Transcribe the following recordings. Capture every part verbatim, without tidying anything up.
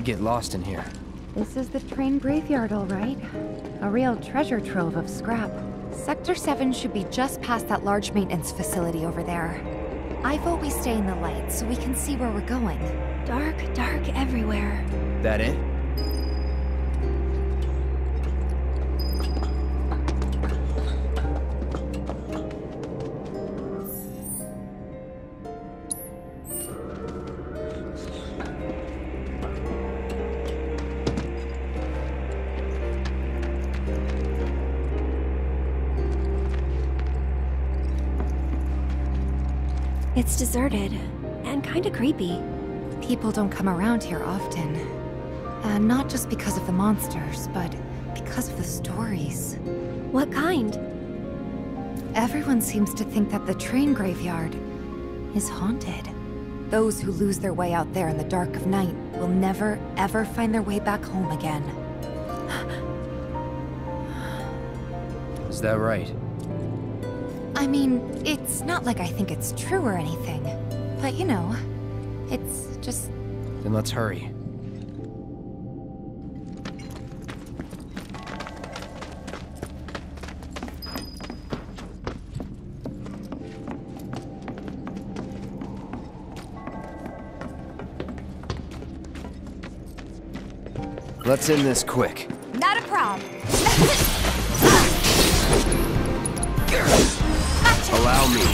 get lost in here. This is the train graveyard, all right. A real treasure trove of scrap. Sector seven should be just past that large maintenance facility over there. I vote we stay in the light so we can see where we're going. Dark, dark everywhere. That it? It's deserted, and kinda creepy. People don't come around here often. Uh, not just because of the monsters, but because of the stories. What kind? Everyone seems to think that the train graveyard is haunted. Those who lose their way out there in the dark of night will never, ever find their way back home again. Is that right? I mean, it's not like I think it's true or anything. But you know, it's just... Then let's hurry. Let's end this quick. Not a problem. Allow me.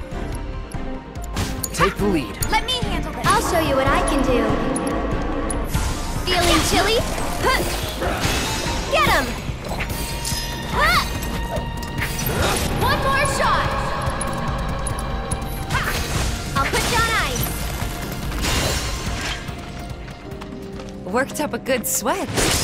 Take the lead. Let me handle this. I'll show you what I can do. Feeling chilly? Get him! One more shot! I'll put you on ice. Worked up a good sweat.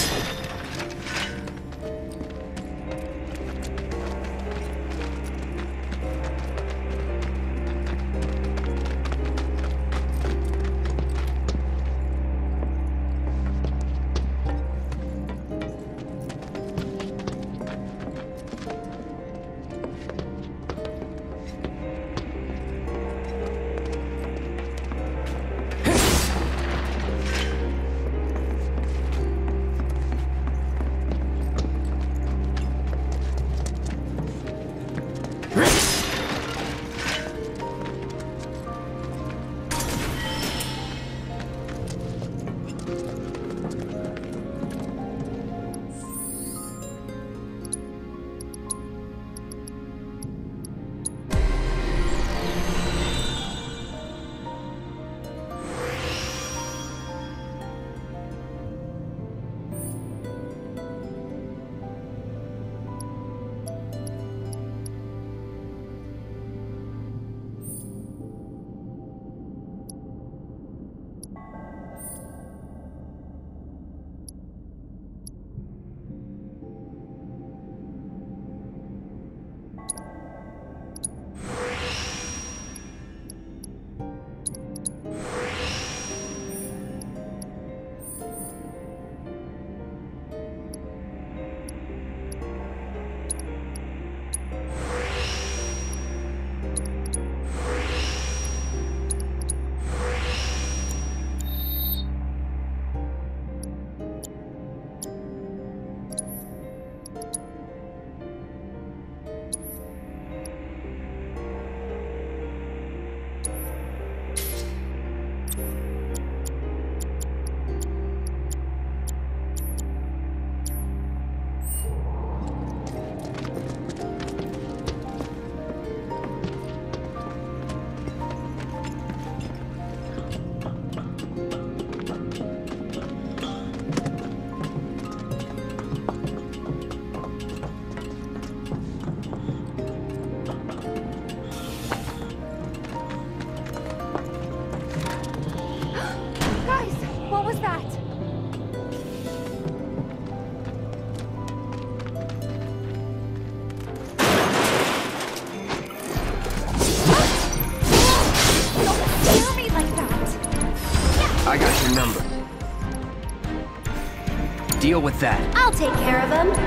Deal with that. I'll take care of him.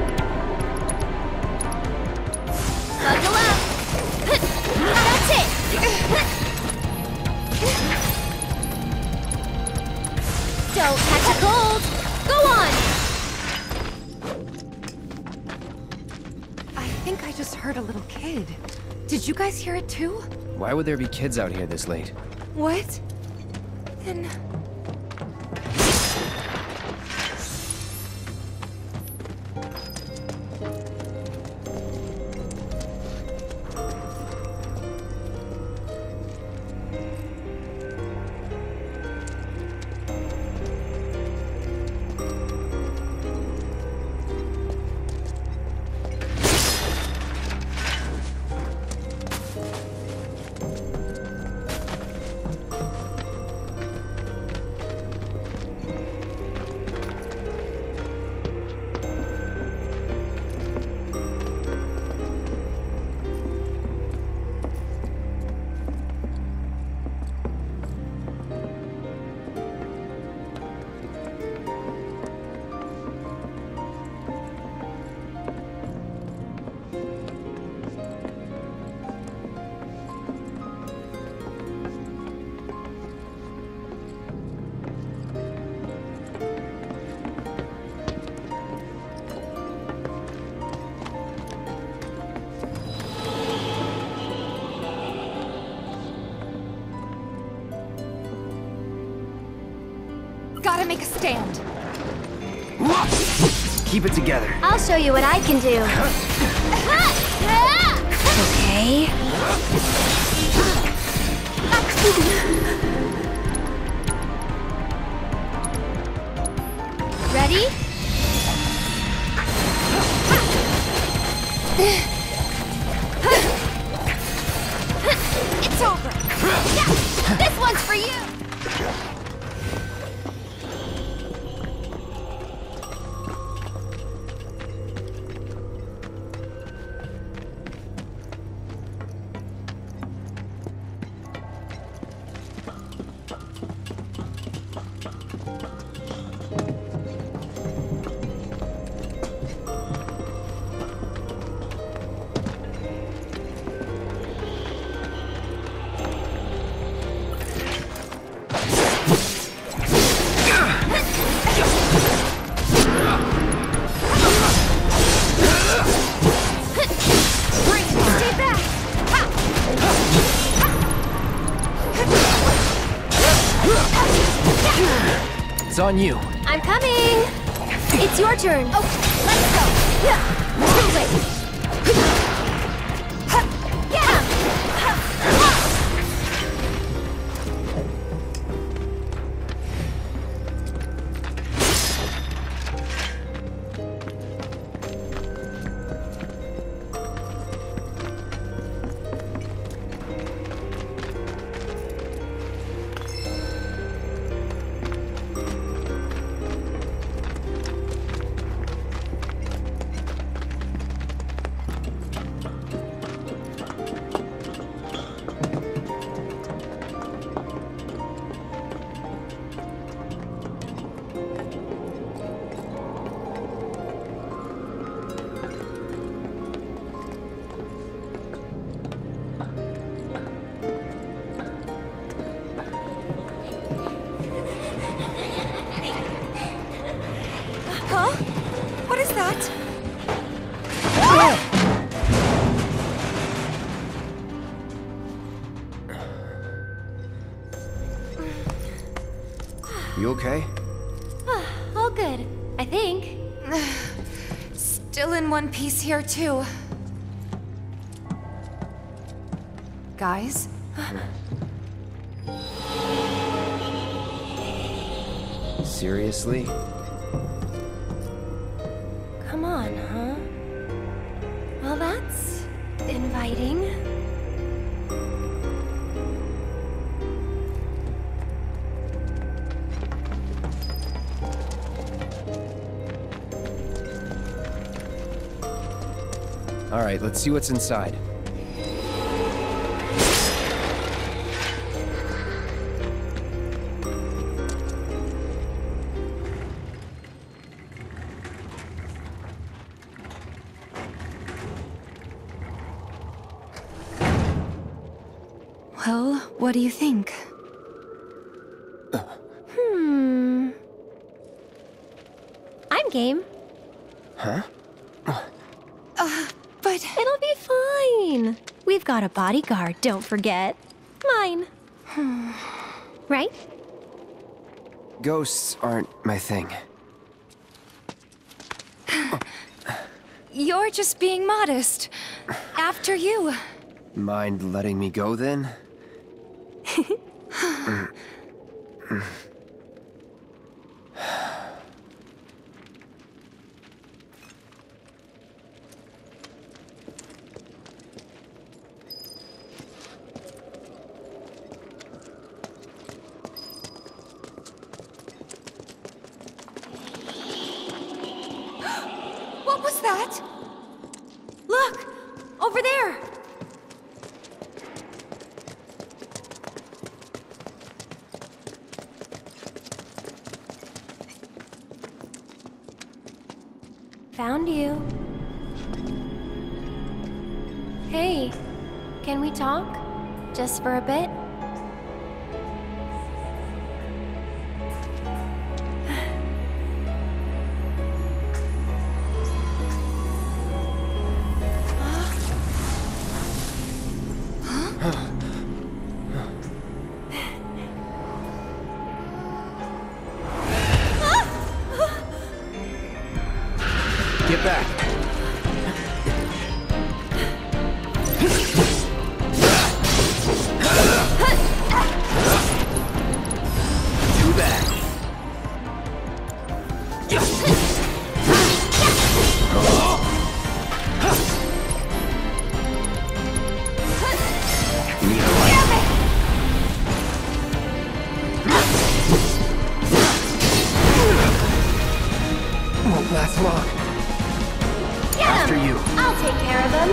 Buckle up. That's it. Don't catch a I just heard a little kid. Did you guys hear it too? Why would there be kids out here this late? What? Then... Gotta make a stand. Keep it together. I'll show you what I can do. Okay. Ready? It's over. Yeah, this one's for you. It's on you. I'm coming. It's your turn. Okay, let's go. Too late. Get him. You okay? All good, I think. Still in one piece here, too. Guys? Seriously? Come on, huh? Well, that's inviting. All right, let's see what's inside. Well, what do you think? Hmm. I'm game. Huh? Uh, but... It'll be fine. We've got a bodyguard, don't forget. Mine. Right? Ghosts aren't my thing. You're just being modest. After you. Mind letting me go then? What was that? Look! Over there! Found you. Hey, can we talk? Just for a bit? Get back! Too bad. Need a light? Won't last long. After you. I'll take care of them.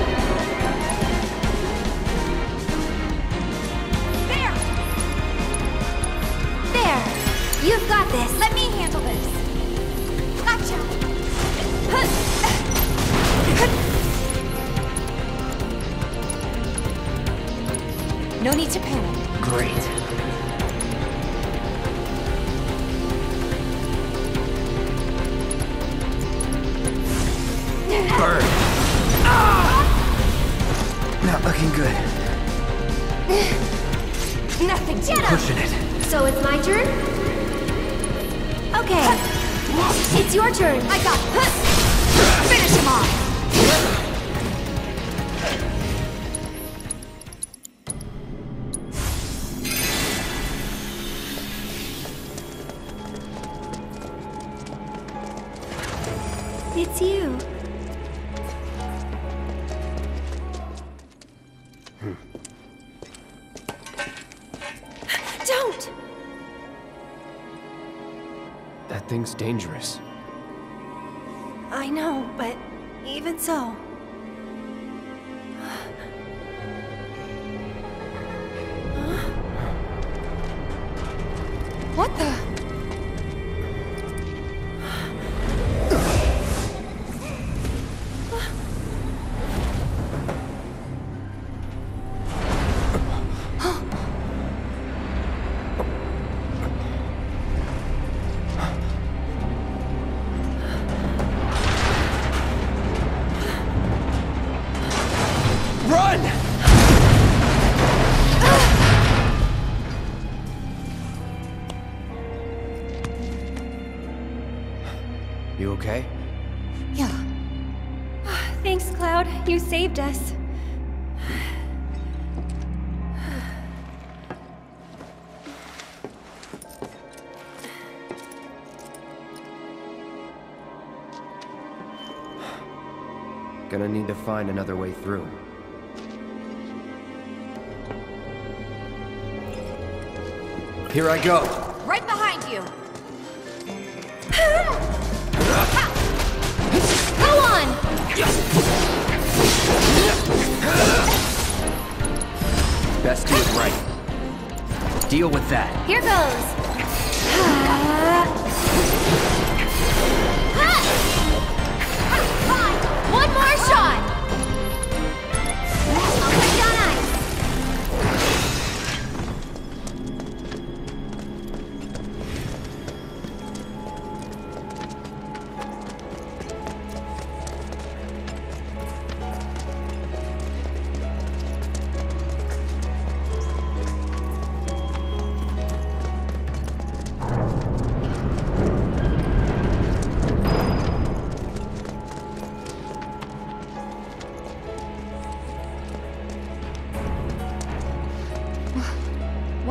There! There! You've got this. Let me handle this. Gotcha! No need to panic. Great. Burn. Ah! Not looking good. Nothing. Get up! Pushing it. So it's my turn? Okay. It's your turn. I got it. Finish him off! It's you. Don't! That thing's dangerous. I know, but even so. What the? You okay? Yeah. Thanks, Cloud. You saved us. Gonna need to find another way through. Here I go! Right behind you! Go on! Best do it right. Deal with that. Here goes! One more shot! I'll put you on ice!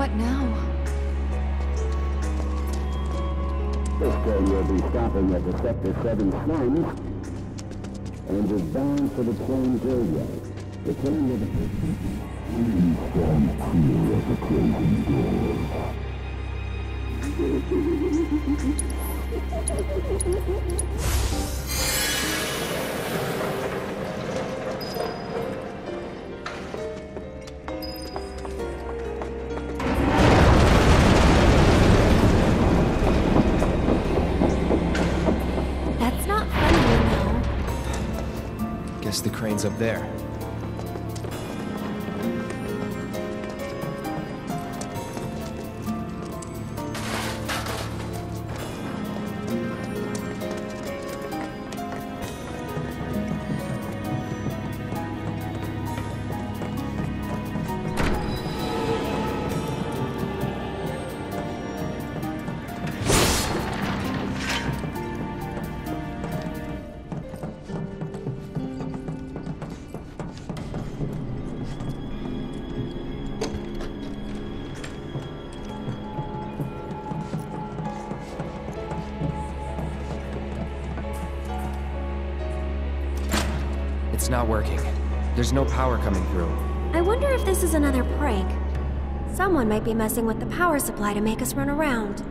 What now? This train will be stopping at the Sector seven slums and is bound for the train graveyard. The train will be... Please stand clear of the closing doors. That's not funny, you know. Guess the crane's up there. It's not working. There's no power coming through. I wonder if this is another prank. Someone might be messing with the power supply to make us run around.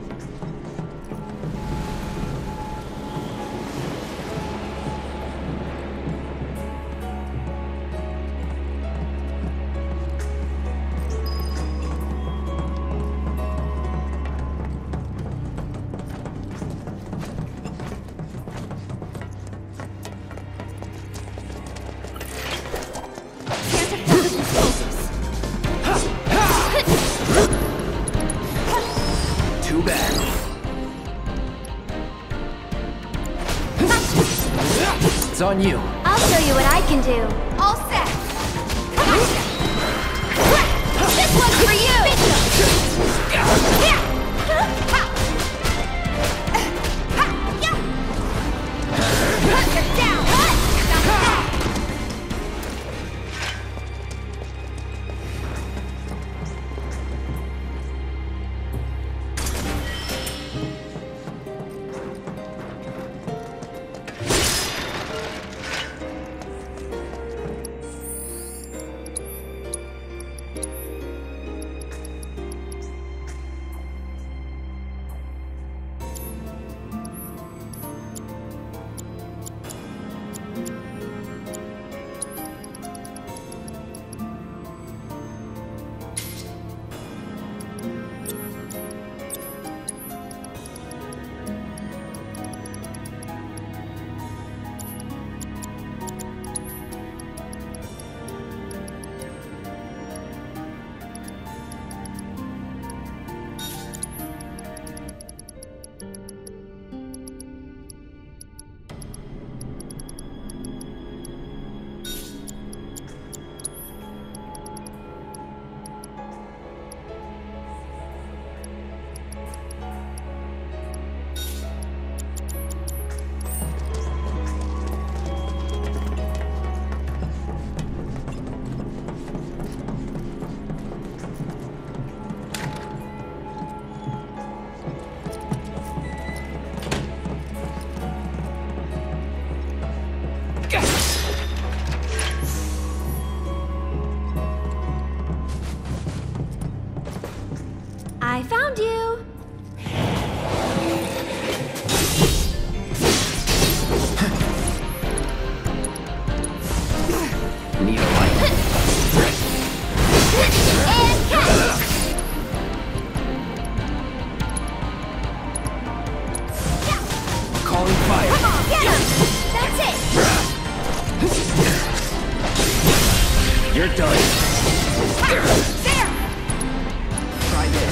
Too bad. It's on you. I'll show you what I can do. All set! Gotcha! This one's for you! You're down! I found you! Need a light. And catch! Calling fire. Come on, get him! That's it! You're done. There! Try this.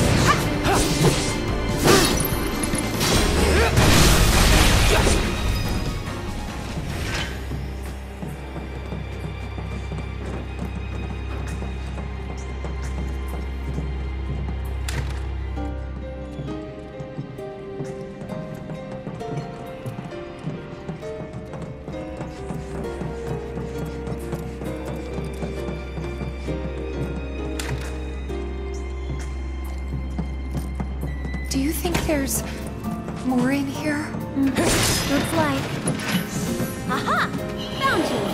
there's more in here? Mm. Looks like. Aha! Found you!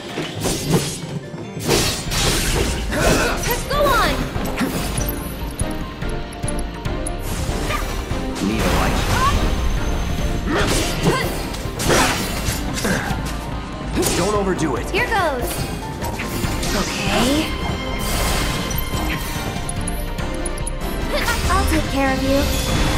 Go on! Need a light? Don't overdo it. Here goes! Okay. I'll take care of you.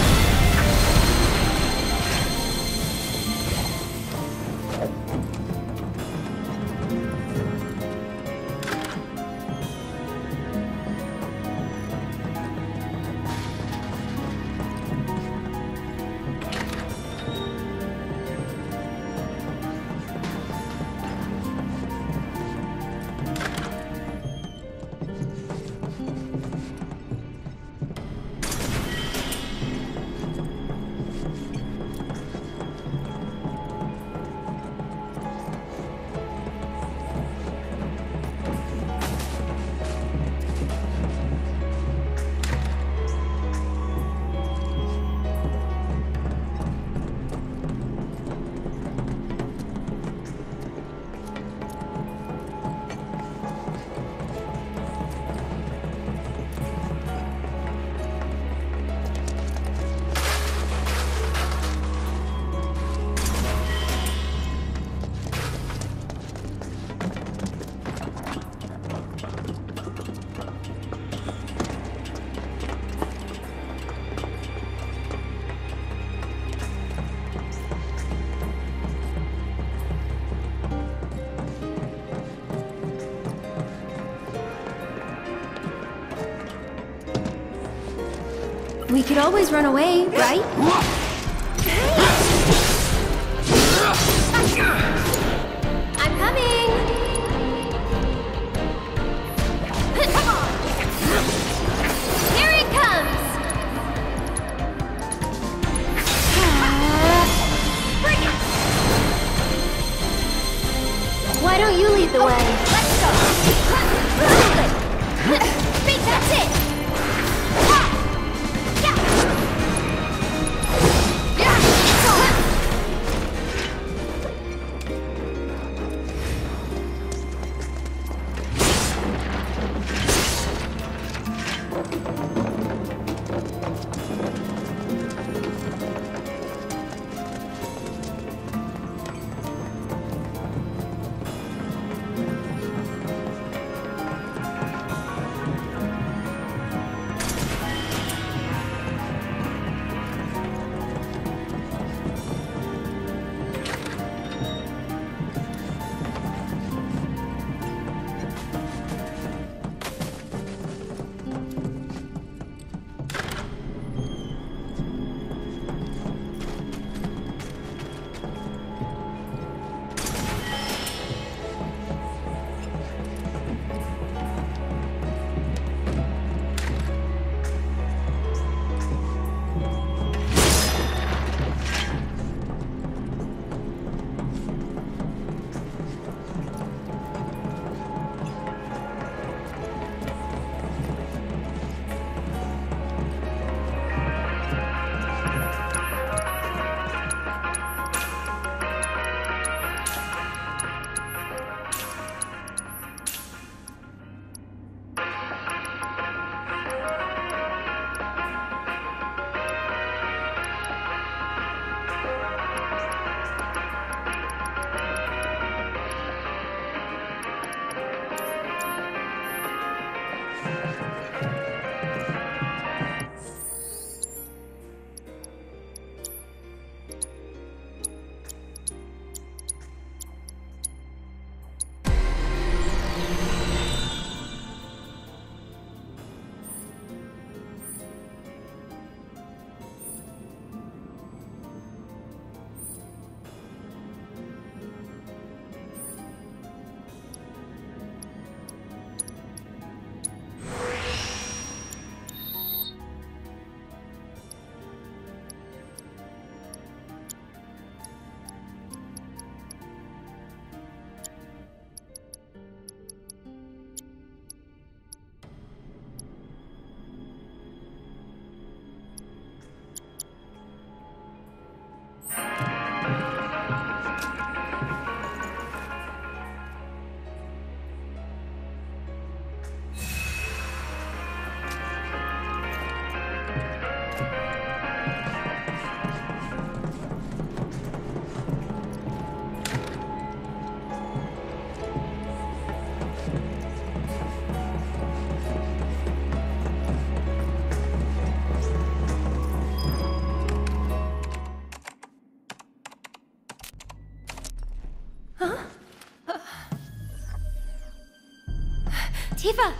We could always run away, right? I'm coming! Here it comes! Why don't you lead the way? Let's go! Great, that's it! Tifa!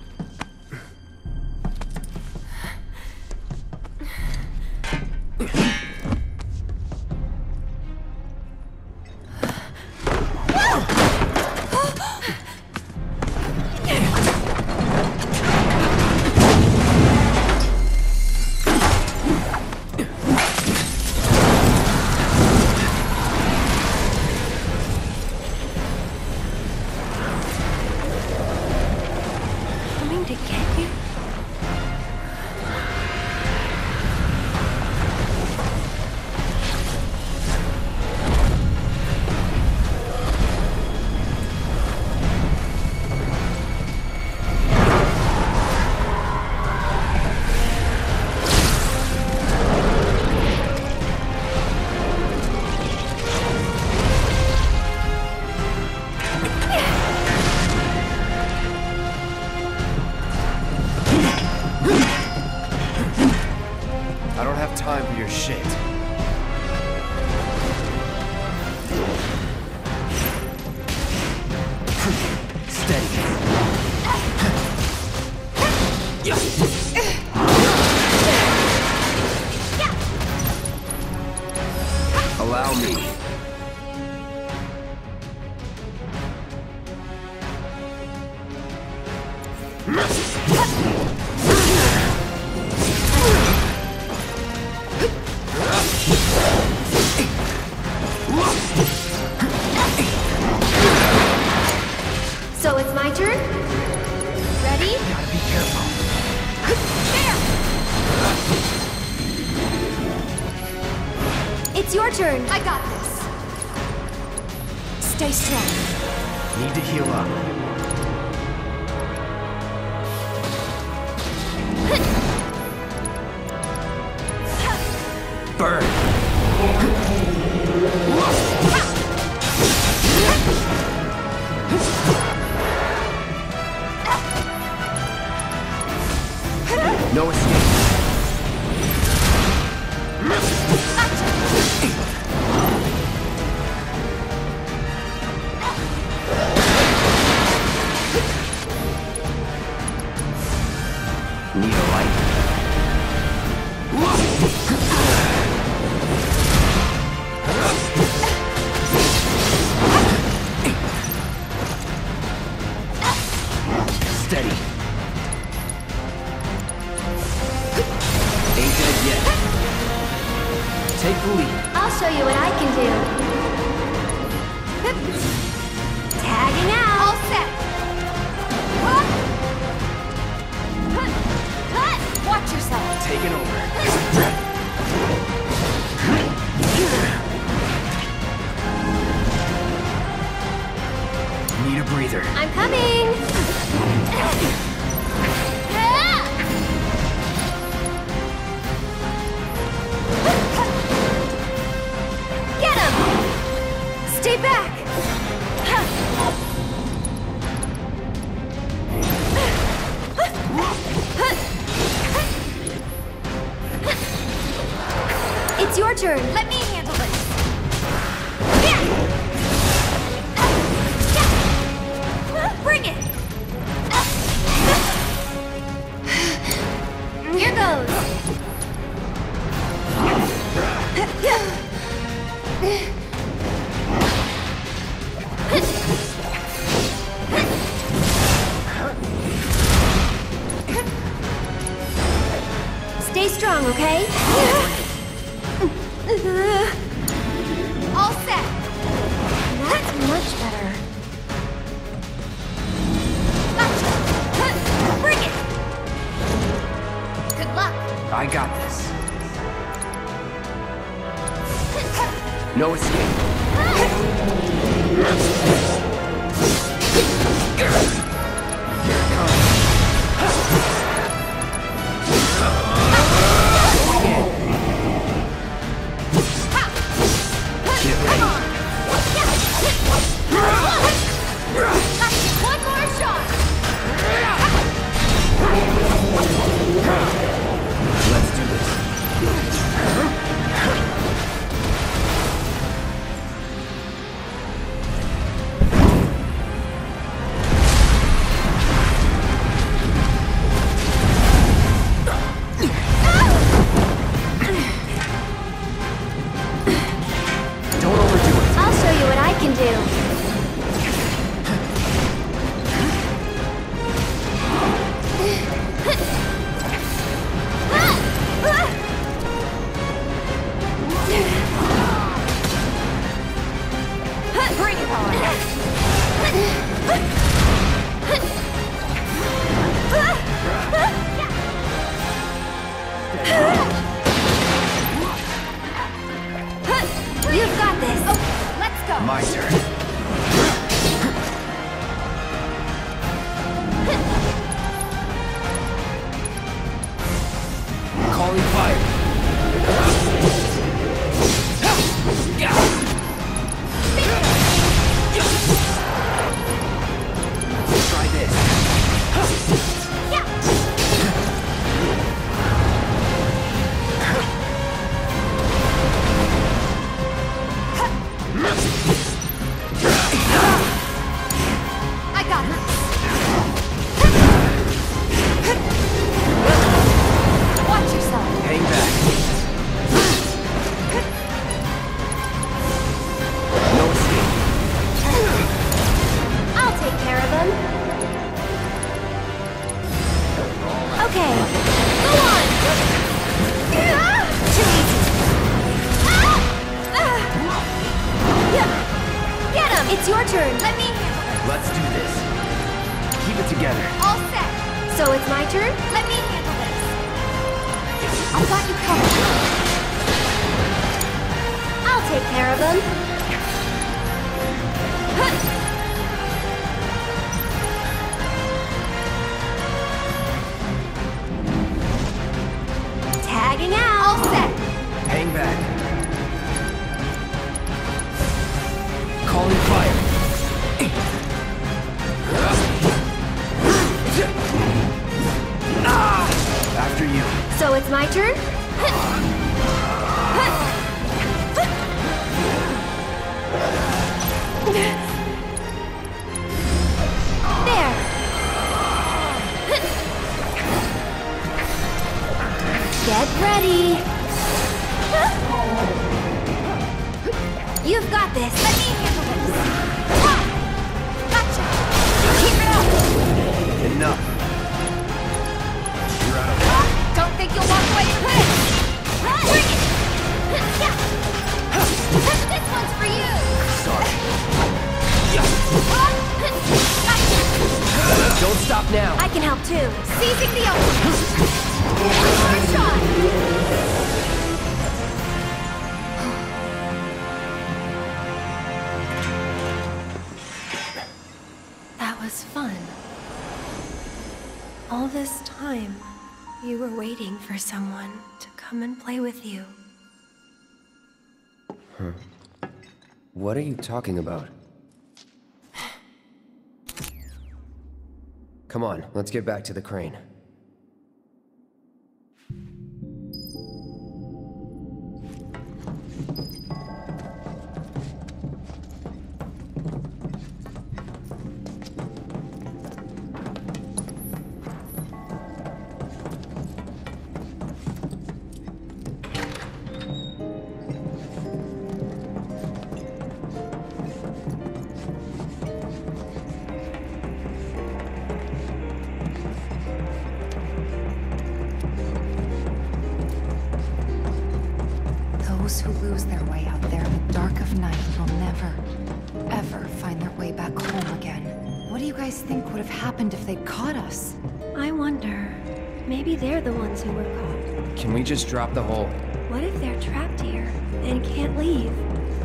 Time for your shit. Steady. Allow me. So it's my turn? Ready? Gotta be careful. There! It's your turn. I got this. Stay strong. Need to heal up. Burn. No escape. Need a light. Steady. Ain't dead yet. Take the lead. I'll show you what I can do. Tagging out. All set. Huh? Huh. Huh. Watch yourself. Taking over. Need a breather. I'm coming. Get him! Stay back! It's your turn. Let me handle this. Bring it! Here goes. Stay strong, okay? All set. That's much better. Gotcha. Bring it. Good luck. I got this. No escape. Here it comes. Get ready. One more shot. Let's do this. It's your turn. Let me handle it. Let's do this. Keep it together. All set. So it's my turn? Let me handle this. I've got you covered. I'll take care of them. Tagging out. All set. Hang back. Calling fire. Ah! After you. So it's my turn? There. Get ready. You've got this. Let me handle this. Gotcha. Keep it up. Enough. You're out of Don't think you'll walk away from this. Bring it. Yeah. This one's for you. Sorry. Gotcha. Don't stop now. I can help too. Seizing the opening. One shot. That was fun. All this time, you were waiting for someone to come and play with you. What are you talking about? Come on, let's get back to the crane. Those who lose their way out there in the dark of night will never, ever find their way back home again. What do you guys think would have happened if they'd caught us? I wonder, maybe they're the ones who were caught. Can we just drop the hole? What if they're trapped here and can't leave?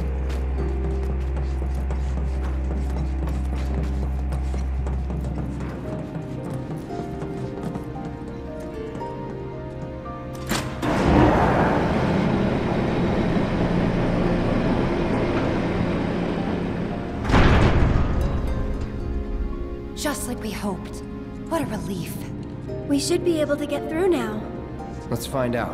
Just like we hoped. What a relief. We should be able to get through now. Let's find out.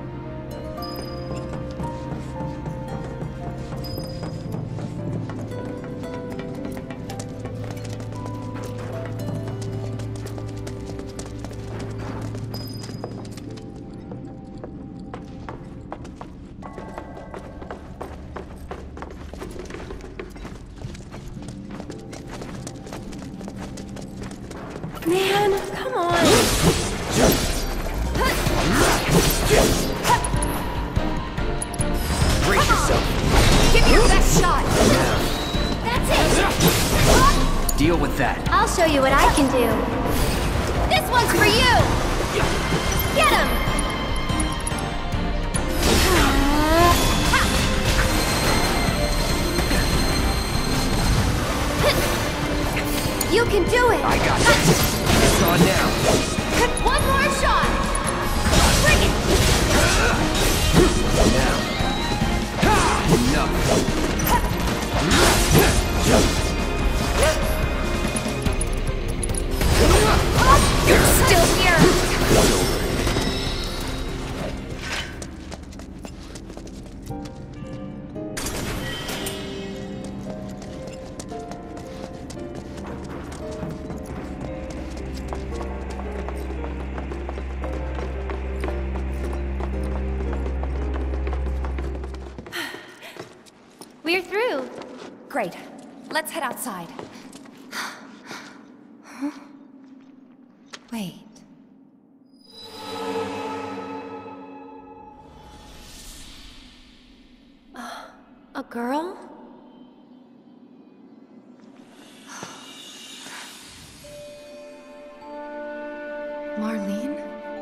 Man, come on! Brace yourself. Give me your best shot! That's it! Deal with that. I'll show you what I can do. This one's for you! Get him! You can do it! I got this. It's on now. One more shot! Bring it! Now. Enough. You're still here! We're through. Great. Let's head outside. Wait. A girl? Marlene?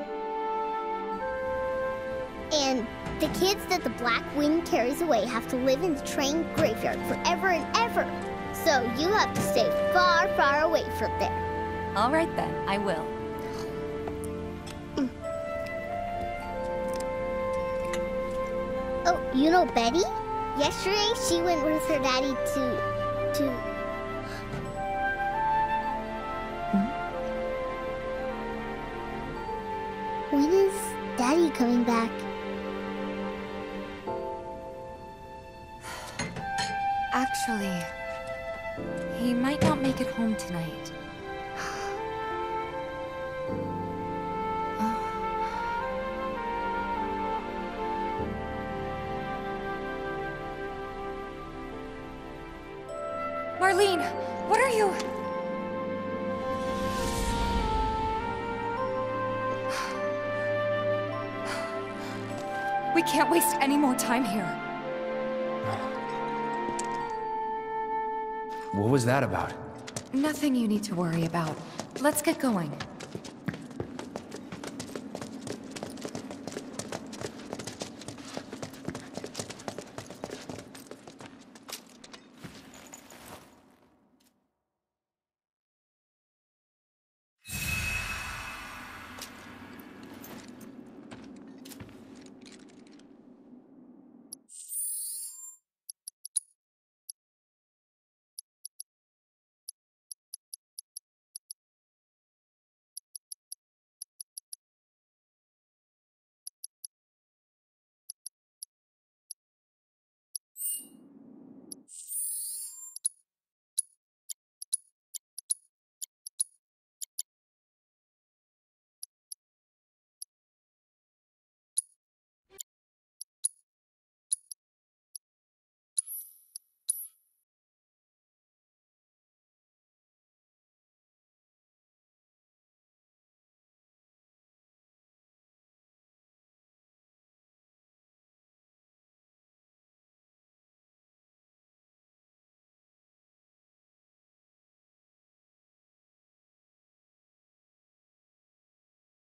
And the kids that the Black Wind carries away have to live in the train graveyard forever and ever. So you have to stay far, far away from there. All right then, I will. Mm. Oh, you know Betty? Yesterday she went with her daddy to... to... Hmm? When is Daddy coming back? Actually, he might not make it home tonight. Uh. Marlene, what are you? We can't waste any more time here. What was that about? Nothing you need to worry about. Let's get going.